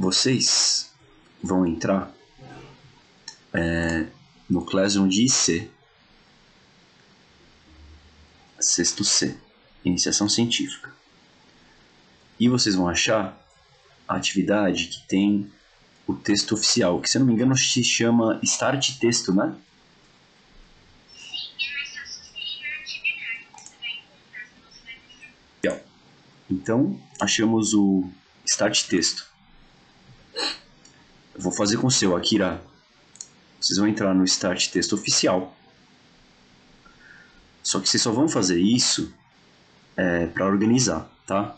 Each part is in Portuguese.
vocês vão entrar no Classroom de IC, sexto C, Iniciação Científica. E vocês vão achar a atividade que tem o texto oficial, que se eu não me engano se chama Start Texto, né? Então, achamos o Start Texto. Eu vou fazer com o seu, Akira. Vocês vão entrar no Start Texto oficial. Só que vocês só vão fazer isso para organizar, tá?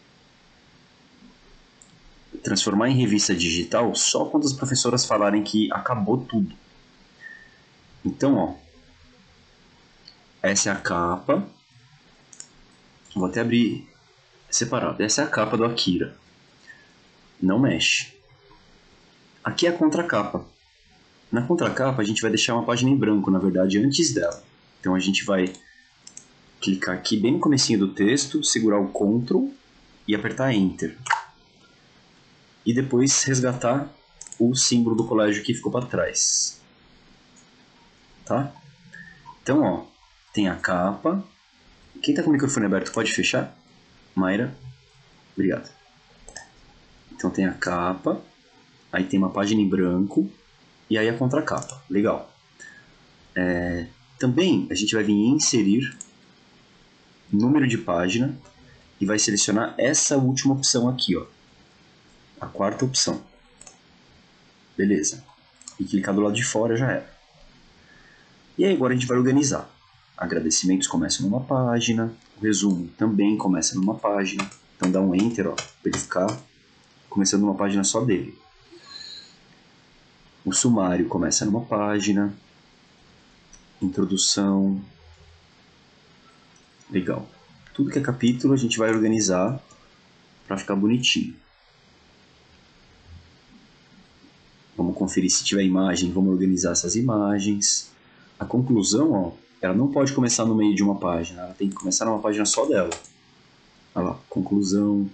Transformar em revista digital só quando as professoras falarem que acabou tudo. Então, ó, essa é a capa. Vou até abrir separado. Essa é a capa do Akira. Não mexe. Aqui é a contracapa. Na contracapa a gente vai deixar uma página em branco, na verdade, antes dela. Então a gente vai clicar aqui bem no comecinho do texto, segurar o Ctrl e apertar Enter. E depois resgatar o símbolo do colégio que ficou para trás. Tá? Então, ó, tem a capa. Quem está com o microfone aberto pode fechar? Mayra? Obrigado. Então tem a capa, aí tem uma página em branco e aí a contracapa. Legal. Também a gente vai vir em inserir número de página e vai selecionar essa última opção aqui, ó. A quarta opção. Beleza. E clicar do lado de fora já era. E aí agora a gente vai organizar. Agradecimentos começam numa página, o resumo também começa numa página. Então dá um Enter, ó, para ele ficar começando numa página só dele. O sumário começa numa página. Introdução. Legal. Tudo que é capítulo a gente vai organizar para ficar bonitinho. Vamos conferir se tiver imagem, vamos organizar essas imagens. A conclusão, ó, ela não pode começar no meio de uma página, ela tem que começar numa página só dela. Olha lá, conclusão.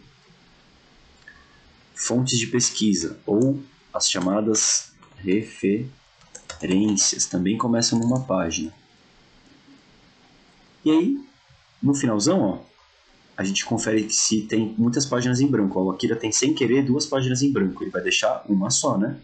Fontes de pesquisa, ou as chamadas referências, também começam numa página. E aí, no finalzão, ó, a gente confere se tem muitas páginas em branco. Ó, o Akira tem, sem querer, 2 páginas em branco. Ele vai deixar uma só, né?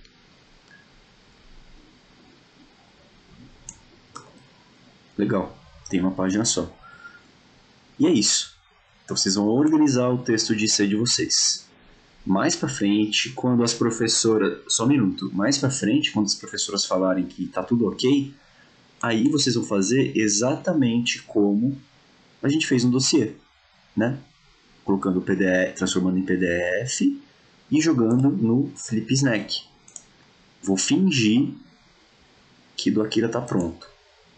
Legal, tem uma página só. E é isso. Então vocês vão organizar o texto de IC de vocês. Mais pra frente, quando as professoras... Só um minuto. Mais pra frente, quando as professoras falarem que tá tudo ok, aí vocês vão fazer exatamente como a gente fez no dossiê, né? Colocando o PDF, transformando em PDF e jogando no Flip Snack. Vou fingir que do Akira tá pronto.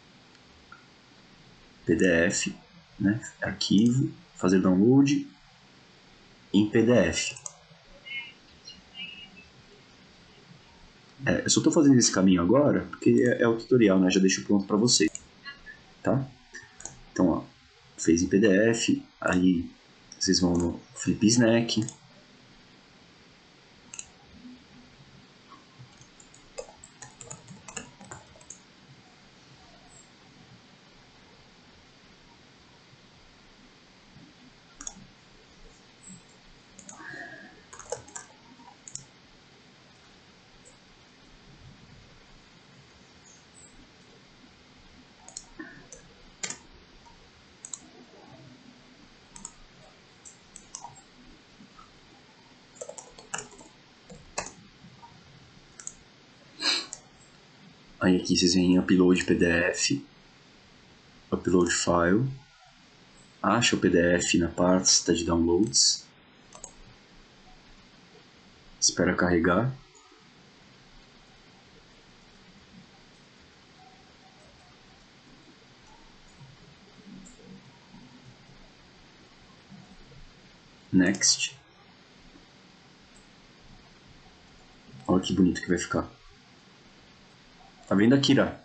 PDF, né? Arquivo, fazer download em PDF. Eu só estou fazendo esse caminho agora porque é o tutorial, né? Já deixo pronto para vocês, tá? Então, ó, fez em PDF, aí vocês vão no Flip Snack. Aí aqui vocês vêm em Upload PDF, Upload File, acha o PDF na pasta de Downloads, espera carregar, Next. Olha que bonito que vai ficar. Tá vendo, Akira?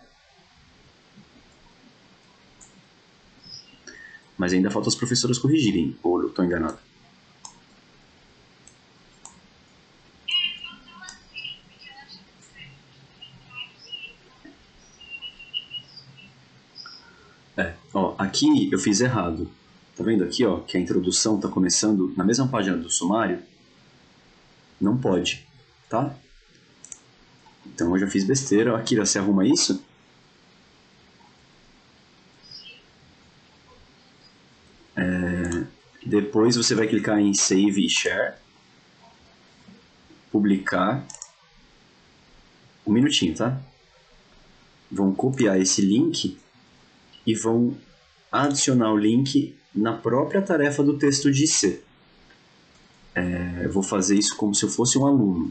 Mas ainda falta as professoras corrigirem, ou eu tô enganado? Ó, aqui eu fiz errado. Tá vendo aqui, ó, que a introdução tá começando na mesma página do sumário? Não pode, tá? Então eu já fiz besteira. Akira, você arruma isso? Depois você vai clicar em Save e Share. Publicar. Um minutinho, tá? Vão copiar esse link e vão adicionar o link na própria tarefa do texto de C. Eu vou fazer isso como se eu fosse um aluno.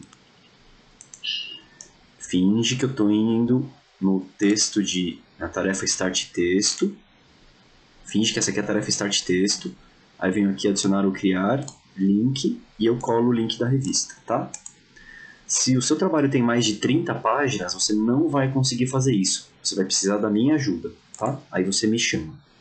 Finge que eu estou indo no texto na tarefa Start Texto. Finge que essa aqui é a tarefa Start Texto. Aí venho aqui adicionar ou criar link e eu colo o link da revista, tá? Se o seu trabalho tem mais de 30 páginas, você não vai conseguir fazer isso. Você vai precisar da minha ajuda, tá? Aí você me chama.